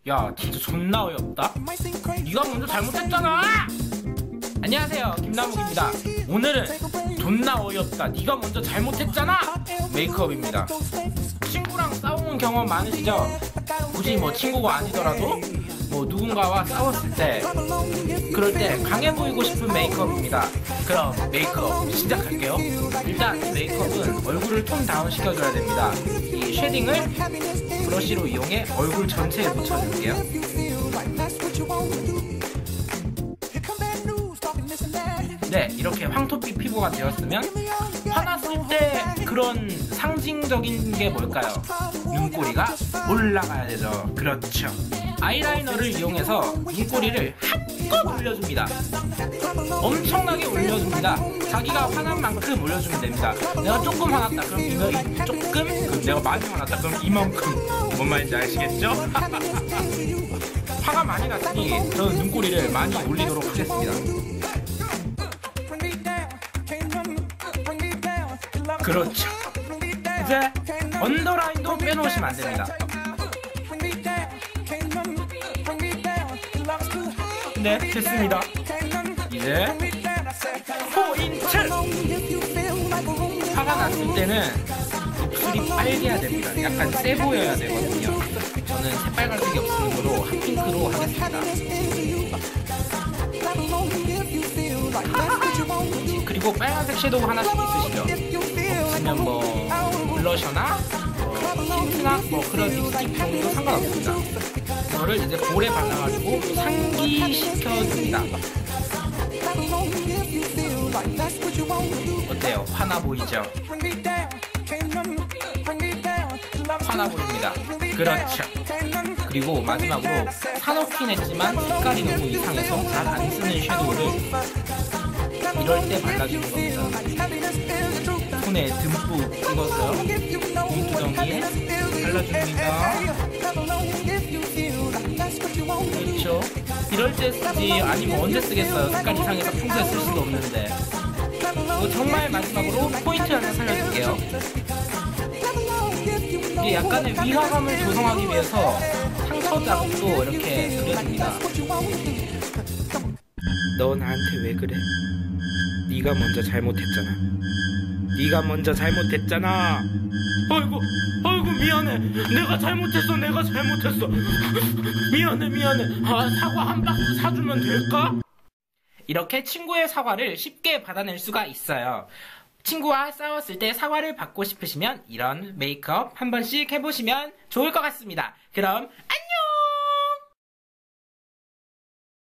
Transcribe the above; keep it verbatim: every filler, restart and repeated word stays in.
야, 진짜 존나 어이없다. 네가 먼저 잘못했잖아. 안녕하세요, 김남욱입니다. 오늘은 존나 어이없다, 네가 먼저 잘못했잖아 메이크업입니다. 친구랑 싸우는 경험 많으시죠? 굳이 뭐 친구가 아니더라도 뭐 누군가와 싸웠을 때, 그럴 때 강해 보이고 싶은 메이크업입니다. 그럼 메이크업 시작할게요. 일단 이 메이크업은 얼굴을 톤 다운 시켜줘야 됩니다. 이 쉐딩을 브러쉬로 이용해 얼굴 전체에 묻혀줄게요. 네, 이렇게 황토빛 피부가 되었으면 화났을 때 그런 상징적인 게 뭘까요? 눈꼬리가 올라가야 되죠. 그렇죠. 아이라이너를 이용해서 눈꼬리를 한껏 올려줍니다. 엄청나게 올려줍니다. 자기가 화난 만큼 올려주면 됩니다. 내가 조금 화났다 그럼 이만 조금, 그럼 내가 많이 화났다 그럼 이만큼. 뭔 말인지 아시겠죠? 화가 많이 났으니 저는 눈꼬리를 많이 올리도록 하겠습니다. 그렇죠. 이제 언더라인도 빼놓으시면 안됩니다. 네, 됐습니다. 이제 포인트! 화가 났을 때는 입술이 빨개야 됩니다. 약간 세 보여야 되거든요. 저는 새빨간색이 없으므로 핫핑크로 하겠습니다. 그리고 빨간색 섀도우 하나씩 있으시죠? 없으면 뭐 블러셔나 뭐 틴트나 뭐 그런 립스틱 정도 상관없습니다. 이거를 이제 볼에 발라가지고 상기시켜줍니다. 어때요? 화나 보이죠? 화나 보입니다. 그렇죠. 그리고 마지막으로 사놓긴 했지만 색깔이 너무 이상해서 잘 안 쓰는 섀도우를 이럴 때 발라주는 겁니다. 손에 듬뿍 찍어서 눈두덩이에 발라줍니다. 그렇죠. 이럴 때 쓰지 아니면 언제 쓰겠어요. 색깔 이상해서 평소에 쓸 수도 없는데. 그리고 정말 마지막으로 포인트 하나 살려줄게요. 이게 약간의 위화감을 조성하기 위해서 상처 자국도 이렇게 그려줍니다. 너 나한테 왜 그래? 네가 먼저 잘못했잖아. 네가 먼저 잘못했잖아. 아이고, 아이고 미안해. 내가 잘못했어. 내가 잘못했어. 미안해, 미안해. 아, 사과 한 박스 사주면 될까? 이렇게 친구의 사과를 쉽게 받아낼 수가 있어요. 친구와 싸웠을 때 사과를 받고 싶으시면 이런 메이크업 한 번씩 해보시면 좋을 것 같습니다. 그럼 안녕!